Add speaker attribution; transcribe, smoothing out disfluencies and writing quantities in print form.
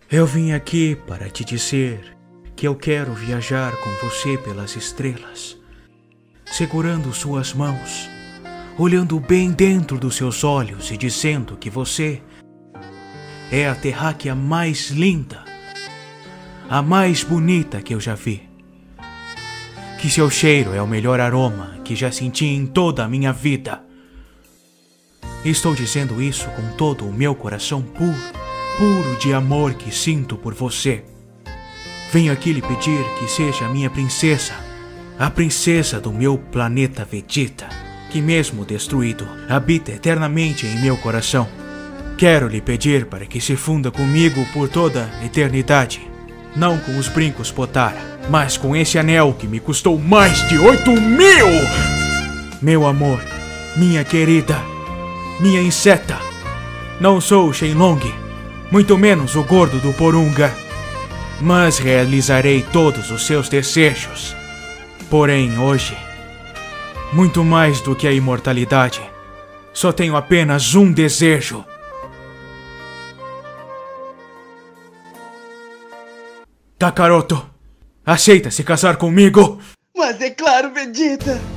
Speaker 1: Eu vim aqui para te dizer que eu quero viajar com você pelas estrelas, segurando suas mãos, olhando bem dentro dos seus olhos e dizendo que você é a terráquea mais linda, a mais bonita que eu já vi. Que seu cheiro é o melhor aroma que já senti em toda a minha vida. Estou dizendo isso com todo o meu coração puro de amor que sinto por você. Venho aqui lhe pedir que seja a minha princesa, a princesa do meu planeta Vegeta, que mesmo destruído, habita eternamente em meu coração. Quero lhe pedir para que se funda comigo por toda a eternidade, não com os brincos Potara, mas com esse anel que me custou mais de 8.000! Meu amor, minha querida, minha inseta, não sou o Shenlong, muito menos o gordo do Porunga, mas realizarei todos os seus desejos. Porém, hoje, muito mais do que a imortalidade, só tenho apenas um desejo. Kakaroto, aceita se casar comigo?
Speaker 2: Mas é claro, Vegeta!